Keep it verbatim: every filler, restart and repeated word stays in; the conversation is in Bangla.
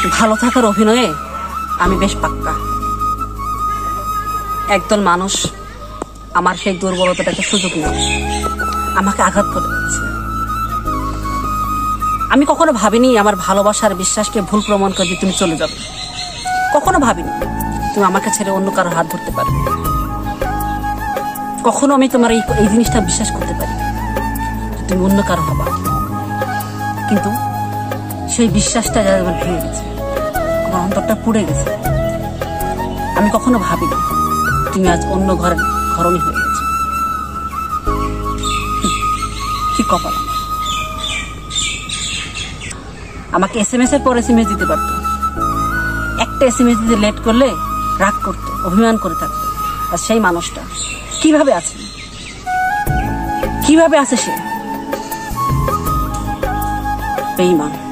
ভালো থাকার অভিনয়ে আমি বেশ পাক্কা। একদল মানুষ আমার সেই দুর্বলতাটাকে সুযোগ নিয়ে আমাকে আঘাত করে দিচ্ছে। আমি কখনো ভাবিনি আমার ভালোবাসার বিশ্বাসকে ভুল প্রমাণ করে দিয়ে তুমি চলে যাবে। কখনো ভাবিনি তুমি আমাকে ছেড়ে অন্য কারো হাত ধরতে পারবে। কখনো আমি তোমার এই এই জিনিসটা বিশ্বাস করতে পারি তুমি অন্য কারো হবা। কিন্তু সেই বিশ্বাসটা যা আমার ভেঙে গেছে, আমার অন্তরটা পুড়ে গেছে। আমি কখনো ভাবিনি তুমি আজ অন্য ঘরের ঘরণী হয়ে গেছো। কি কপাল! আমাকে এস এম এস এর পর এস এম এস দিতে পারতো, একটা এস এম এস দিতে লেট করলে রাগ করতো, অভিমান করে থাকতো। আর সেই মানুষটা কিভাবে আছে, কিভাবে আছে সে? বেঈমান।